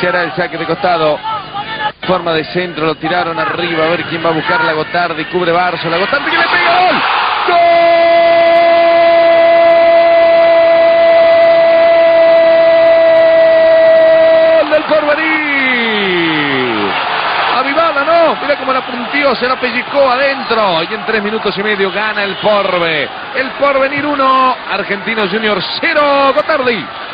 Iniciará el saque de costado. Forma de centro, lo tiraron arriba. A ver quién va a buscar. La Gotardi, cubre Barzo. La Gotardi que le pega. ¡Gol! ¡Gol del Porvenir! Avivada, ¿no? Mira cómo la puntió, se la pellizcó adentro. Y en 3 minutos y medio gana el Porve. El Porvenir 1, Argentinos Juniors 0, Gotardi.